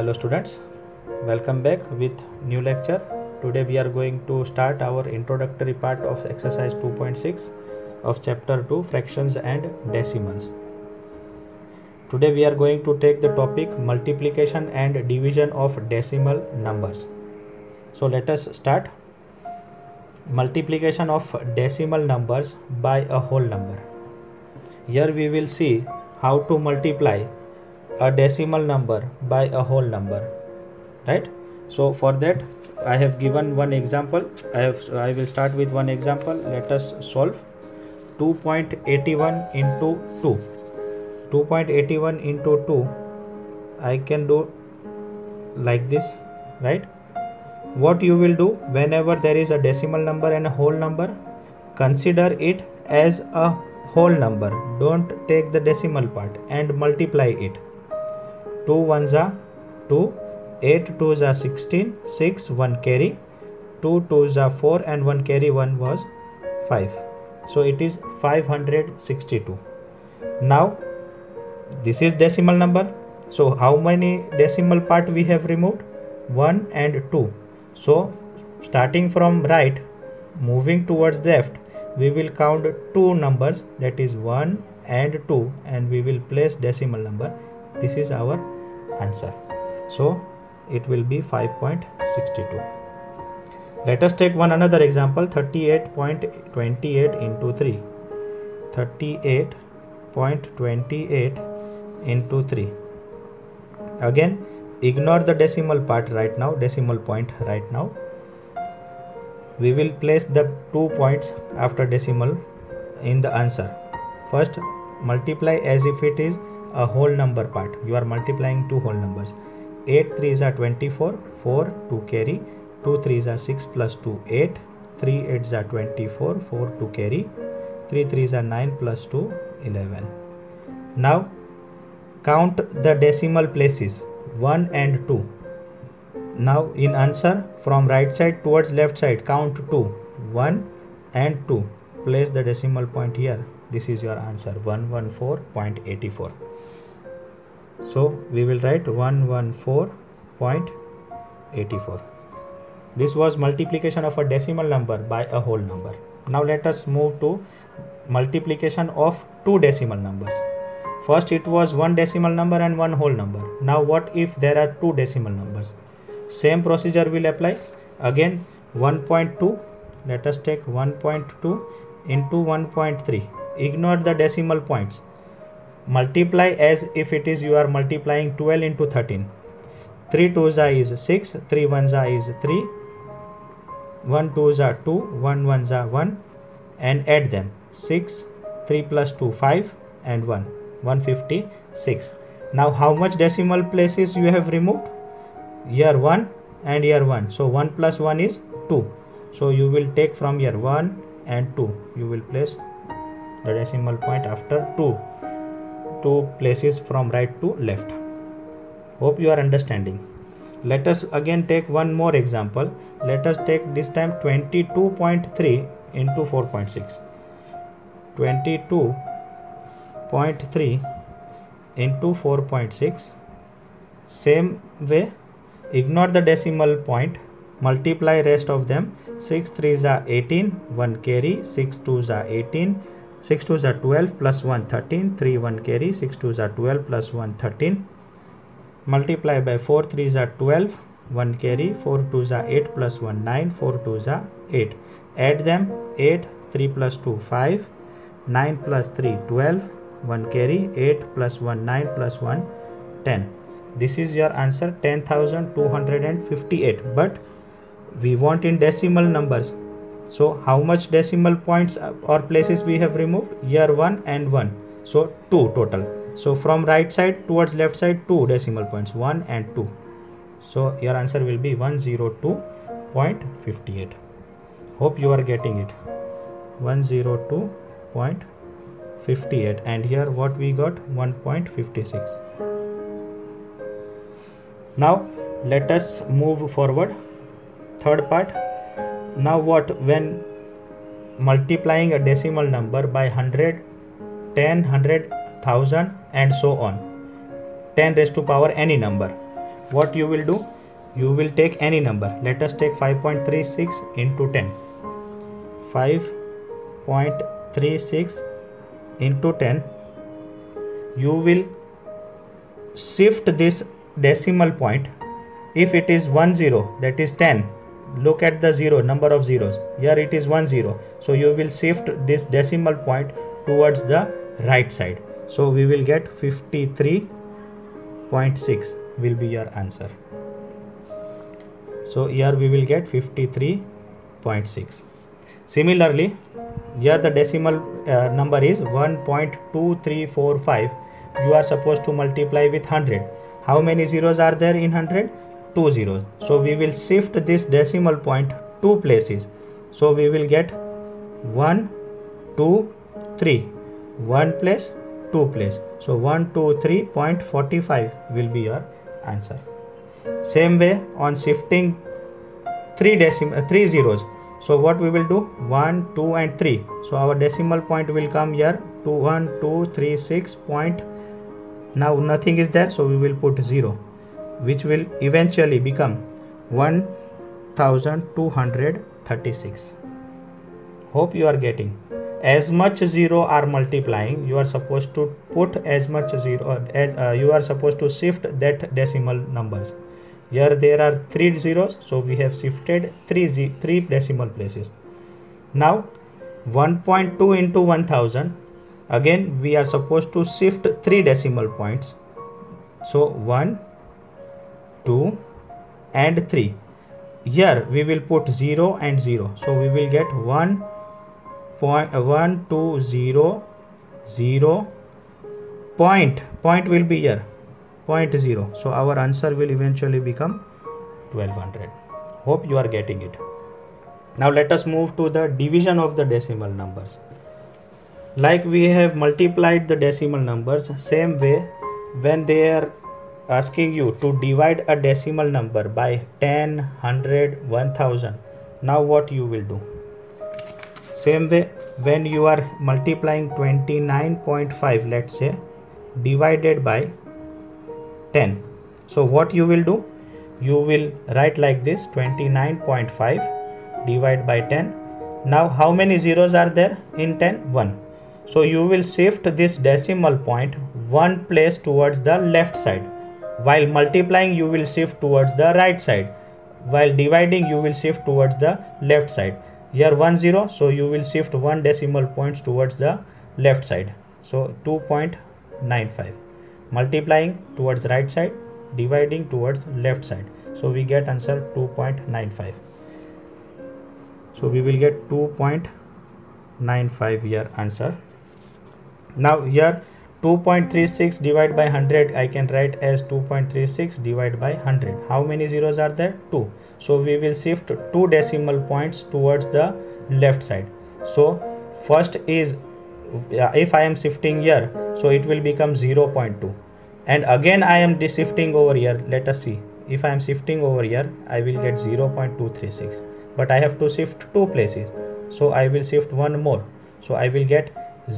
Hello students, welcome back with new lecture. Today we are going to start our introductory part of exercise 2.6 of chapter 2 fractions and decimals. Today we are going to take the topic multiplication and division of decimal numbers. So let us start. Multiplication of decimal numbers by a whole number. Here we will see how to multiply a decimal number by a whole number, right? So for that I have given one example. I will start with one example. Let us solve 2.81 into 2. 2.81 into 2 I can do like this, right? What you will do whenever there is a decimal number and a whole number, consider it as a whole number. Don't take the decimal part and multiply it. 2 ones are 2, 8 twos are 16, 6 1 carry, 2 twos are 4 and 1 carry 1 was 5. So it is 562. Now this is decimal number. So how many decimal part we have removed? 1 and 2. So starting from right, moving towards left, we will count two numbers, that is 1 and 2, and we will place decimal number. This is our answer. So it will be 5.62. Let us take one another example. 38.28 into 3. 38.28 into 3. Again, ignore the decimal part right now, decimal point right now. We will place the 2 points after decimal in the answer. First, multiply as if it is a whole number part. You are multiplying two whole numbers. 8 3s are 24, 4 2 carry, 2 3s are 6 plus 2 8, 3 8s are 24, 4 2 carry, 3 3s are 9 plus 2 11. Now count the decimal places 1 and 2. Now in answer, from right side towards left side, count 2, 1 and 2. Place the decimal point here. This is your answer, 114.84. So we will write 114.84. This was multiplication of a decimal number by a whole number. Now let us move to multiplication of two decimal numbers. First it was one decimal number and one whole number. Now what if there are two decimal numbers? Same procedure will apply. Again 1.2. Let us take 1.2 into 1.3. Ignore the decimal points. Multiply as if it is you are multiplying 12 into 13. 3 2s are is 6, 3 1s are is 3, 1 2s are 2, 1 1s are 1, and add them. 6, 3 plus 2, 5 and 1, 156. Now how much decimal places you have removed? Here 1 and here 1. So 1 plus 1 is 2. So you will take from here 1 and 2. You will place the decimal point after 2 places from right to left. Hope you are understanding. Let us again take one more example. Let us take this time 22.3 into 4.6. 22.3 into 4.6. Same way, ignore the decimal point, multiply rest of them. 6 3s are 18, 1 carry, 6 2s are 18, 6 2s are 12 plus 1 13, 3 1 carry, 6 2s are 12 plus 1 13. Multiply by 4 3s are 12, 1 carry, 4 2s are 8 plus 1 9, 4 2s are 8. Add them. 8 3 plus 2 5, 9 plus 3 12, 1 carry, 8 plus 1 9 plus 1 10. This is your answer, 10,258. But we want in decimal numbers. So how much decimal points or places we have removed? Here 1 and 1. So 2 total. So from right side towards left side, 2 decimal points, 1 and 2. So your answer will be 102.58. Hope you are getting it. 102.58, and here what we got? 1.56. Now let us move forward. Third part. Now what when multiplying a decimal number by 100, 10, 100, 1000 and so on, 10 raised to power any number. what you will do? You will take any number. Let us take 5.36 into 10. 5.36 into 10. You will shift this decimal point. If it is 1 0, that is 10. Look at the zero, number of zeros. Here it is 1 0. So you will shift this decimal point towards the right side. So we will get 53.6 will be your answer. So here we will get 53.6. Similarly, here the decimal number is 1.2345. You are supposed to multiply with 100. How many zeros are there in 100? 2 zeros. So we will shift this decimal point 2 places. So we will get 1, 2, 3. 1 place, 2 place. So 123.45 will be your answer. Same way on shifting 3 zeros. So what we will do? 1, 2 and 3. So our decimal point will come here to 1, 2, 3, 6 point. Now nothing is there, so we will put 0, which will eventually become 1236. Hope you are getting. As much zero are multiplying, you are supposed to put as much zero as you are supposed to shift that decimal numbers. Here there are 3 zeros, so we have shifted 3 decimal places. Now 1.2 into 1000. Again we are supposed to shift 3 decimal points. So 1, 2 and 3. Here we will put 0 and 0. So we will get 1.1200 point will be here 0. So our answer will eventually become 1200. Hope you are getting it. Now let us move to the division of the decimal numbers. Like we have multiplied the decimal numbers, same way when they are asking you to divide a decimal number by 10, 100, 1000. Now what you will do? Same way when you are multiplying 29.5, let's say, divided by 10. So what you will do? You will write like this: 29.5 divided by 10. Now how many zeros are there in 10? 1. So you will shift this decimal point 1 place towards the left side. While multiplying you will shift towards the right side. While dividing you will shift towards the left side. Here 1 0, so you will shift 1 decimal points towards the left side. So 2.95. Multiplying towards right side, dividing towards left side. So we get answer 2.95. So we will get 2.95 here answer. Now here 2.36 divided by 100 I can write as 2.36 divided by 100. How many zeros are there? 2. So we will shift 2 decimal points towards the left side. So first is, if I am shifting here, so it will become 0.2. And again I am shifting over here. Let us see. If I am shifting over here, I will get 0.236. But I have to shift 2 places. So I will shift 1 more. So I will get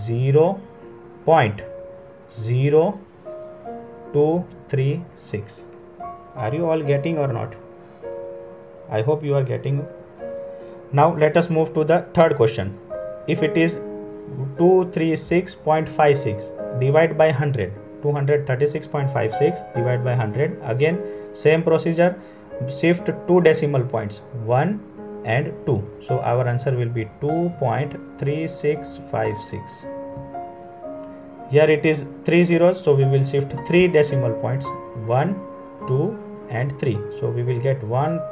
0.0236. Are you all getting or not? I hope you are getting. Now let us move to the third question. If it is 236.56 divided by 100, 236.56 divided by 100. Again same procedure, shift 2 decimal points, 1 and 2. So our answer will be 2.3656. Here it is 3 zeros, so we will shift 3 decimal points, 1, 2 and 3. So we will get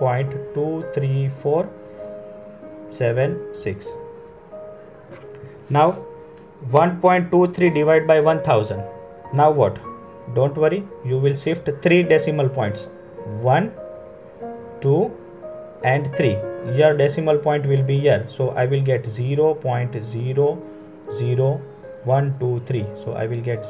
1.23476. Now 1.23 divided by 1000. Now what? Don't worry, you will shift 3 decimal points, 1, 2 and 3. Your decimal point will be here. So I will get 0.00123. So I will get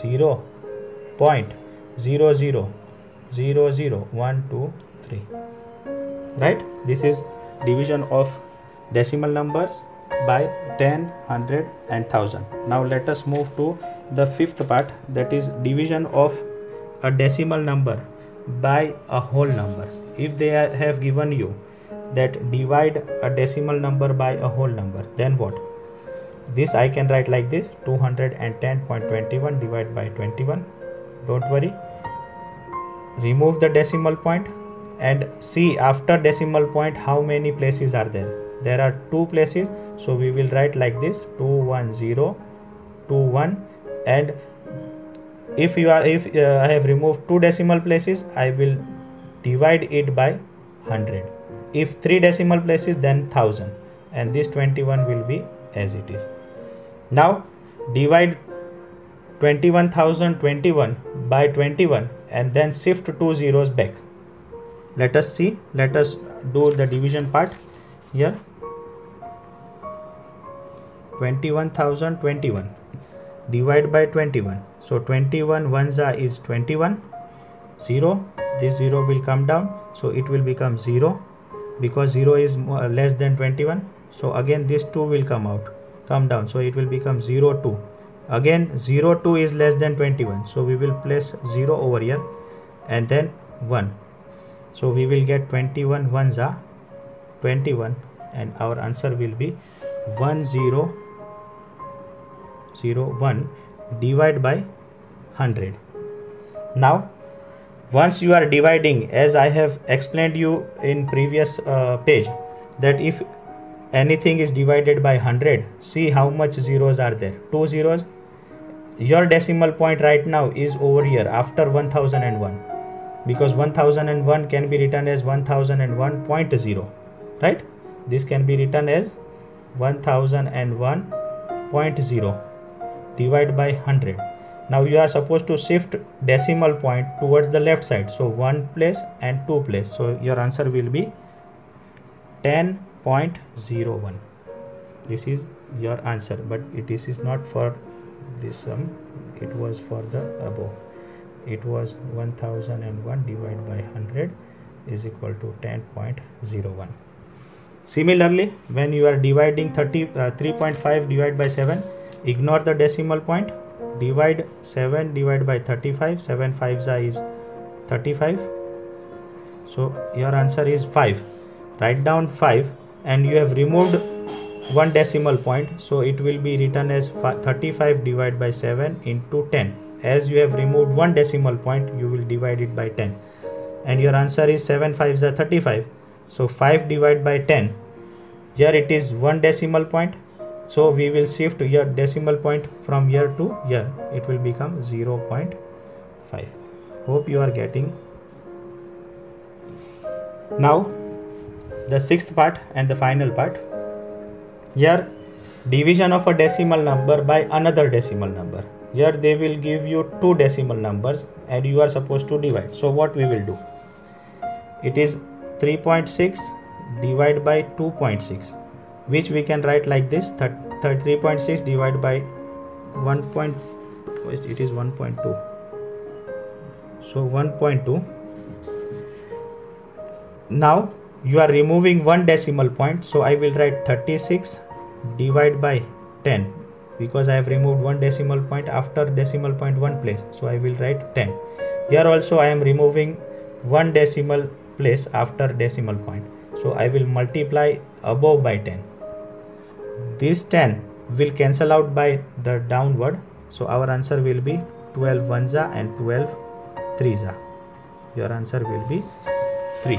0.00000123. Right? This is division of decimal numbers by 10, 100 and 1000. Now let us move to the fifth part, that is division of a decimal number by a whole number. If they have given you that divide a decimal number by a whole number, then what? This I can write like this: 210.21 divided by 21. Don't worry, remove the decimal point and see after decimal point how many places are there. There are 2 places, so we will write like this: 21021. And if I have removed 2 decimal places, I will divide it by 100. If 3 decimal places, then 1000, and this 21 will be as it is. Now divide 21,021 by 21 and then shift 2 zeros back. Let us see. Let us do the division part here. 21,021 divide by 21. So 21 ones are is 21. 0. This 0 will come down, so it will become 0 because 0 is less than 21. So again this 2 will come down, so it will become 02. Again 02 is less than 21, so we will place 0 over here and then 1. So we will get 21 ones are 21, and our answer will be 1001 divided by 100. Now once you are dividing, as I have explained you in previous page, that if anything is divided by 100, see how much zeros are there. 2 zeros. Your decimal point right now is over here after 1001, because 1001 can be written as 1001.0, right? This can be written as 1001.0 divided by 100. Now you are supposed to shift decimal point towards the left side, so 1 place and 2 place. So your answer will be 10.01. This is your answer, but it is not for this one, it was for the above. It was 1001 divided by 100 is equal to 10.01. Similarly, when you are dividing 3.5 divided by 7, ignore the decimal point. Divide 7 divided by 35. 7 5s is 35. So your answer is 5. Write down 5, and you have removed 1 decimal point, so it will be written as 35 divided by 7 into 10. As you have removed 1 decimal point, you will divide it by 10, and your answer is 7 5s are 35. So 5 divided by 10. Here it is 1 decimal point, so we will shift your decimal point from here to here. It will become 0.5. Hope you are getting. Now the 6th part and the final part. Here division of a decimal number by another decimal number. Here they will give you 2 decimal numbers and you are supposed to divide. So what we will do? It is 3.6 divided by 2.6, which we can write like this: 3.6 divided by 1. It is 1.2. So 1.2. Now you are removing 1 decimal point, so I will write 36 divided by 10, because I have removed 1 decimal point after decimal point 1 place, so I will write 10. Here also I am removing 1 decimal place after decimal point, so I will multiply above by 10. This 10 will cancel out by the downward, so our answer will be 12 ones and 12 threes. Your answer will be 3.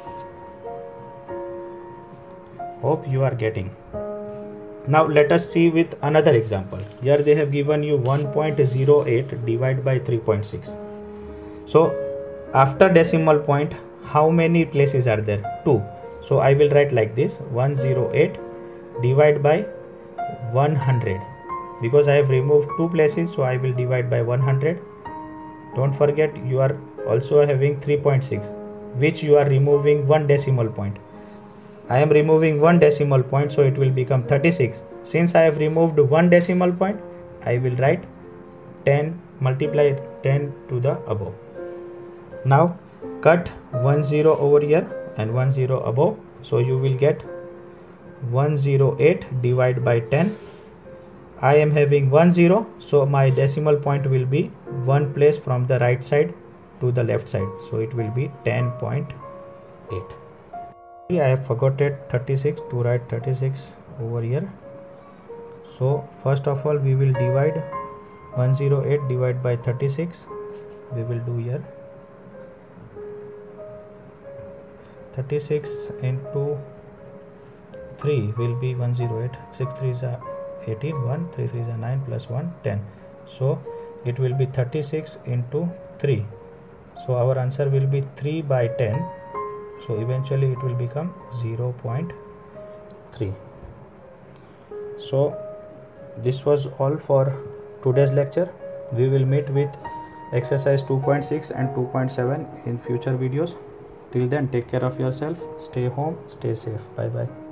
Hope you are getting. Now let us see with another example. Here they have given you 1.08 divided by 3.6. So after decimal point, how many places are there? 2. So I will write like this: 108 divided by 100. Because I have removed 2 places, so I will divide by 100. Don't forget, you are also having 3.6, which you are removing 1 decimal point. I am removing 1 decimal point, so it will become 36. Since I have removed 1 decimal point, I will write 10, multiply 10 to the above. Now cut 1 0 over here and 1 0 above, so you will get 108 divided by 10. I am having 1 0, so my decimal point will be 1 place from the right side. to the left side, so it will be 10.8. I have forgotten 36 to write 36 over here. So first of all we will divide 108 divided by 36. We will do here 36 into 3 will be 108. 6 3s are 18, 1 3 3s are 9 plus 1 10. So it will be 36 into 3. So our answer will be 3 by 10. So eventually it will become 0.3. So this was all for today's lecture. We will meet with exercise 2.6 and 2.7 in future videos. Till then, take care of yourself, stay home, stay safe. Bye bye.